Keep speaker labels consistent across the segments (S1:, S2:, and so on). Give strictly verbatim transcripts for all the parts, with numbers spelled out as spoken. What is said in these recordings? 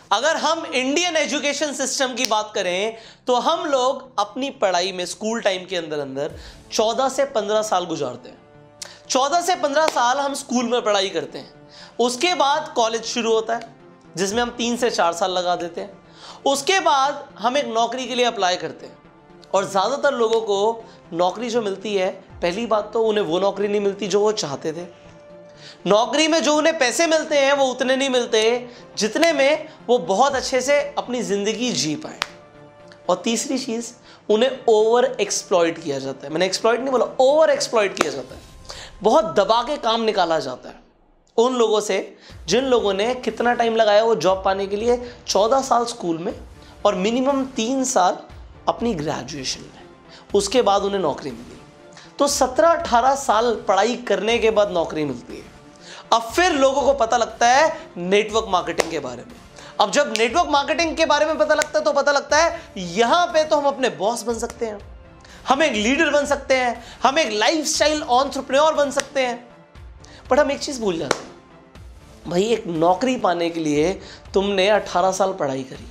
S1: अगर हम Indian education system की बात करें तो हम लोग अपनी पढ़ाई में स्कूल टाइम के अंदर अंदर चौदह से पंद्रह साल गुजारते हैं। चौदह से पंद्रह साल हम स्कूल में पढ़ाई करते हैं। उसके बाद कॉलेज शुरू होता है जिसमें हम तीन से चार साल लगा देते हैं। उसके बाद हम एक नौकरी के लिए अप्लाई करते हैं और ज़्यादातर लोगों को नौकरी जो मिलती है, पहली बात तो उन्हें वो नौकरी नहीं मिलती जो वो चाहते थे। नौकरी में जो उन्हें पैसे मिलते हैं वो उतने नहीं मिलते जितने में वो बहुत अच्छे से अपनी ज़िंदगी जी पाए। और तीसरी चीज़, उन्हें ओवर एक्सप्लॉइट किया जाता है। मैंने एक्सप्लॉइट नहीं बोला, ओवर एक्सप्लॉइट किया जाता है। बहुत दबा के काम निकाला जाता है उन लोगों से जिन लोगों ने कितना टाइम लगाया वो जॉब पाने के लिए, चौदह साल स्कूल में और मिनिमम तीन साल अपनी ग्रेजुएशन में, उसके बाद उन्हें नौकरी मिली। तो सत्रह अठारह साल पढ़ाई करने के बाद नौकरी मिलती है। अब फिर लोगों को पता लगता है नेटवर्क मार्केटिंग के बारे में। अब जब नेटवर्क मार्केटिंग के बारे में पता लगता है तो पता लगता है यहां पे तो हम अपने बॉस बन सकते हैं, हम एक लीडर बन सकते हैं, हम एक लाइफस्टाइल एंटरप्रेन्योर बन सकते हैं। पर हम एक चीज भूल जाते हैं, भाई एक नौकरी पाने के लिए तुमने अठारह साल पढ़ाई करी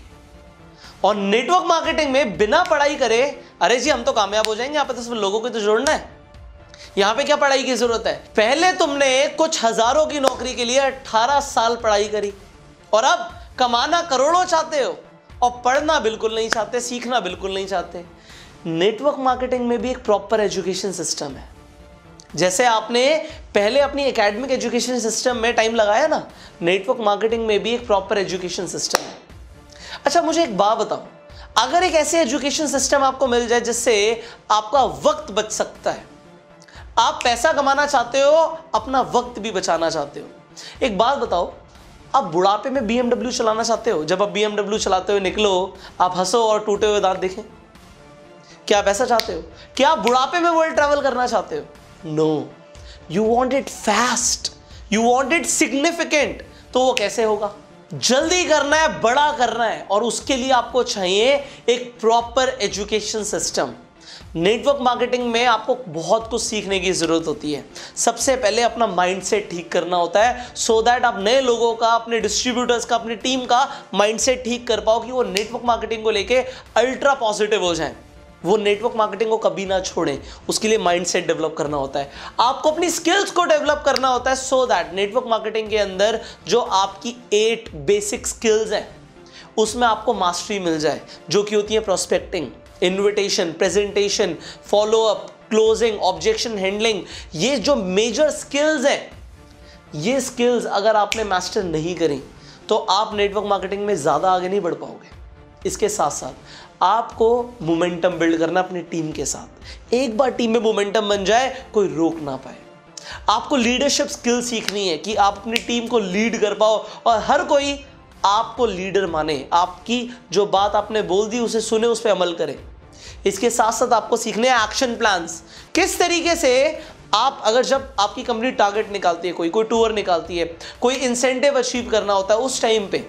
S1: और नेटवर्क मार्केटिंग में बिना पढ़ाई करे अरे जी हम तो कामयाब हो जाएंगे, यहां पे तो सिर्फ लोगों को तो जोड़ना है, यहां पे क्या पढ़ाई की जरूरत है। पहले तुमने कुछ हजारों की नौकरी के लिए अठारह साल पढ़ाई करी और अब कमाना करोड़ों चाहते हो और पढ़ना बिल्कुल नहीं चाहते, सीखना बिल्कुल नहीं चाहते। नेटवर्क मार्केटिंग में भी एक प्रॉपर एजुकेशन सिस्टम है। जैसे आपने पहले अपनी एकेडमिक एजुकेशन सिस्टम में टाइम लगाया ना, नेटवर्क मार्केटिंग में भी एक प्रॉपर एजुकेशन सिस्टम है। अच्छा मुझे एक बात बताओ, अगर एक ऐसे एजुकेशन सिस्टम आपको मिल जाए जिससे आपका वक्त बच सकता है, आप पैसा कमाना चाहते हो, अपना वक्त भी बचाना चाहते हो। एक बात बताओ, आप बुढ़ापे में बी एम डब्ल्यू चलाना चाहते हो? जब आप बी एम डब्ल्यू चलाते हुए निकलो, आप हंसो और टूटे हुए दांत देखें, क्या आप ऐसा चाहते हो? क्या आप बुढ़ापे में वर्ल्ड ट्रैवल करना चाहते हो? No, you want it fast, you want it significant. तो वो कैसे होगा? जल्दी करना है, बड़ा करना है, और उसके लिए आपको चाहिए एक proper education system. Network marketing में आपको बहुत कुछ सीखने की जरूरत होती है। सबसे पहले अपना माइंडसेट ठीक करना होता है सो दैट आप नए लोगों का, अपने डिस्ट्रीब्यूटर्स का, अपनी टीम का माइंडसेट ठीक कर पाओ कि वो नेटवर्क मार्केटिंग को लेके अल्ट्रा पॉजिटिव हो जाएं, वो नेटवर्क मार्केटिंग को कभी ना छोड़ें। उसके लिए माइंडसेट डेवलप करना होता है, आपको अपनी स्किल्स को डेवलप करना होता है सो दैट नेटवर्क मार्केटिंग के अंदर जो आपकी एट बेसिक स्किल्स हैं उसमें आपको मास्टरी मिल जाए, जो कि होती है prospecting, invitation, presentation, follow up, closing, objection handling. ये जो मेजर स्किल्स हैं, ये स्किल्स अगर आपने मास्टर नहीं करी तो आप नेटवर्क मार्केटिंग में ज़्यादा आगे नहीं बढ़ पाओगे। इसके साथ साथ आपको मोमेंटम बिल्ड करना अपनी टीम के साथ। एक बार टीम में मोमेंटम बन जाए कोई रोक ना पाए। आपको लीडरशिप स्किल सीखनी है कि आप अपनी टीम को लीड कर पाओ और हर कोई आपको लीडर माने, आपकी जो बात आपने बोल दी उसे सुने, उस पर अमल करे। इसके साथ साथ आपको सीखने हैं एक्शन प्लान्स, किस तरीके से आप, अगर जब आपकी कंपनी टारगेट निकालती है, कोई कोई टूर निकालती है, कोई इंसेंटिव अचीव करना होता है, उस टाइम पे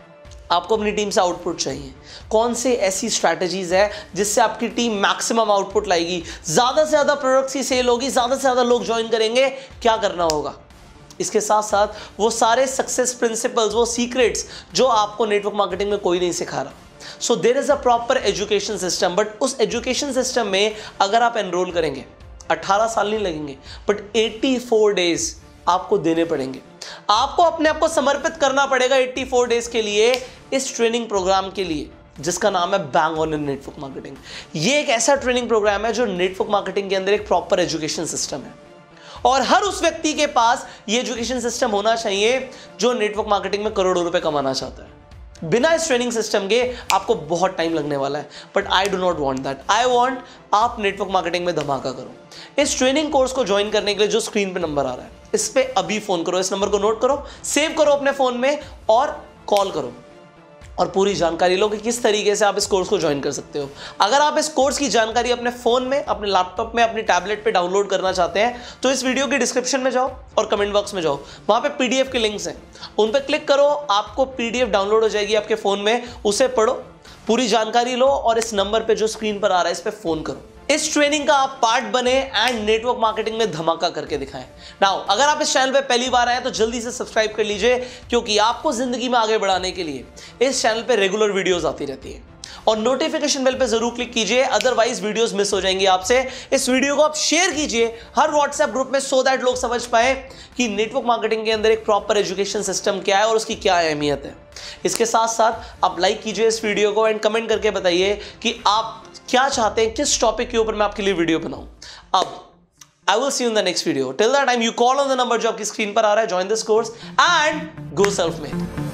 S1: आपको अपनी टीम से आउटपुट चाहिए। कौन से ऐसी स्ट्रैटेजीज है जिससे आपकी टीम मैक्सिमम आउटपुट लाएगी, ज़्यादा से ज़्यादा प्रोडक्ट्स की सेल होगी, ज़्यादा से ज़्यादा लोग ज्वाइन करेंगे, क्या करना होगा। इसके साथ साथ वो सारे सक्सेस प्रिंसिपल्स, वो सीक्रेट्स जो आपको नेटवर्क मार्केटिंग में कोई नहीं सिखा रहा। So there is a proper education system, but उस एजुकेशन सिस्टम में अगर आप एनरोल करेंगे, अठारह साल नहीं लगेंगे, बट चौरासी डेज आपको देने पड़ेंगे। आपको अपने आप को समर्पित करना पड़ेगा चौरासी डेज के लिए इस ट्रेनिंग प्रोग्राम के लिए, जिसका नाम है bang on in network marketing. ये एक ऐसा ट्रेनिंग प्रोग्राम है जो नेटवर्क मार्केटिंग के अंदर एक प्रॉपर एजुकेशन सिस्टम है, और हर उस व्यक्ति के पास ये एजुकेशन सिस्टम होना चाहिए जो नेटवर्क मार्केटिंग में करोड़ों रुपए कमाना चाहता है। बिना इस ट्रेनिंग सिस्टम के आपको बहुत टाइम लगने वाला है, but I do not want that. I want आप नेटवर्क मार्केटिंग में धमाका करो। इस ट्रेनिंग कोर्स को ज्वाइन करने के लिए जो स्क्रीन पे नंबर आ रहा है, इस पे अभी फोन करो, इस नंबर को नोट करो, सेव करो अपने फोन में और कॉल करो और पूरी जानकारी लो कि किस तरीके से आप इस कोर्स को ज्वाइन कर सकते हो। अगर आप इस कोर्स की जानकारी अपने फ़ोन में, अपने लैपटॉप में, अपनी टैबलेट पे डाउनलोड करना चाहते हैं तो इस वीडियो के डिस्क्रिप्शन में जाओ और कमेंट बॉक्स में जाओ, वहाँ पे पीडीएफ के लिंक्स हैं, उन पर क्लिक करो, आपको पीडीएफ डाउनलोड हो जाएगी आपके फ़ोन में, उसे पढ़ो, पूरी जानकारी लो और इस नंबर पर जो स्क्रीन पर आ रहा है इस पर फ़ोन करो। इस ट्रेनिंग का आप पार्ट बने एंड नेटवर्क मार्केटिंग में धमाका करके दिखाएं। नाउ अगर आप इस चैनल पे पहली बार आए तो जल्दी से सब्सक्राइब कर लीजिए, क्योंकि आपको जिंदगी में आगे बढ़ाने के लिए इस चैनल पे रेगुलर वीडियोस आती रहती है। और नोटिफिकेशन बेल पे जरूर क्लिक कीजिए, अदरवाइज वीडियोस मिस हो जाएंगी आपसे। इस वीडियो को आप शेयर कीजिए हर व्हाट्सएप ग्रुप में, सो दैट लोग समझ पाए कि नेटवर्क मार्केटिंग के अंदर एक प्रॉपर एजुकेशन सिस्टम क्या है और उसकी क्या अहमियत है। इसके साथ साथ आप लाइक कीजिए इस वीडियो को एंड कमेंट करके बताइए कि आप क्या चाहते हैं, किस टॉपिक के ऊपर मैं आपके लिए वीडियो बनाऊं। अब I will see you in the next video. Till that time, you call on the number जो आपकी स्क्रीन पर आ रहा है, join this course and go self-made.